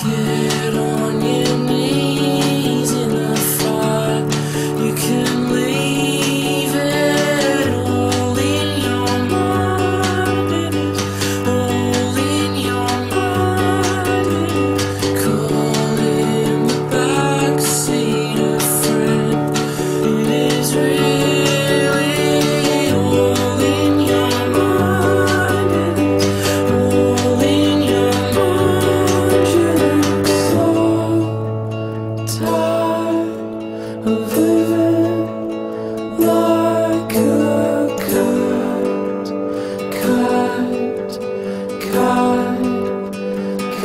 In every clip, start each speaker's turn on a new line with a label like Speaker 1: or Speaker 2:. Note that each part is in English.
Speaker 1: Get on your knees in the fire. You can leave it all in your mind. It is all in your mind. It is call in the backseat a friend. It is really all in your mind. It is all in your mind. You look so tired of living like a kite, kite, kite,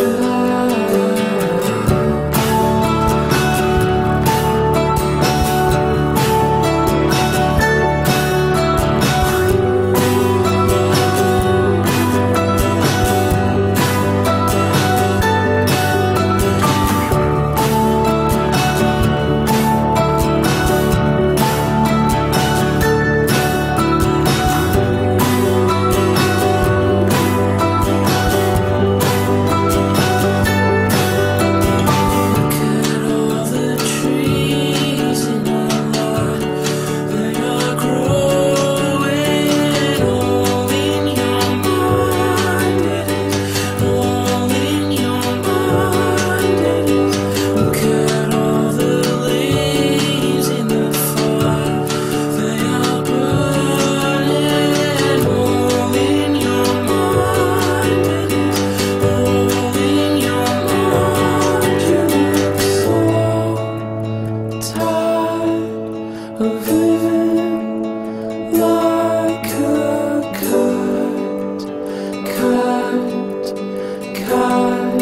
Speaker 1: of living like a kite, kite, kite,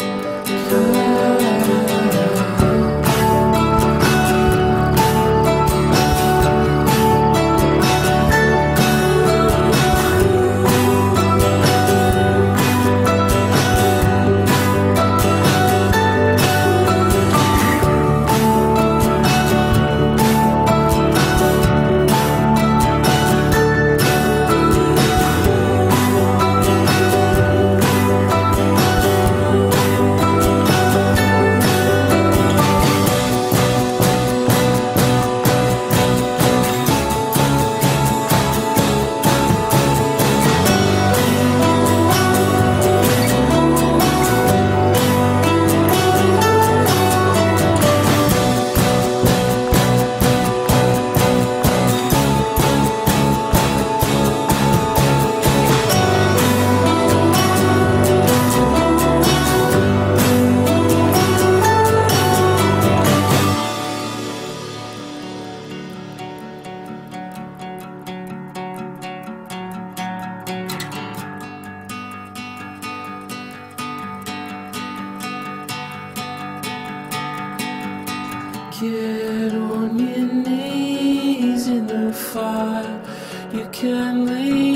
Speaker 1: Get on your knees in the fire. You can leave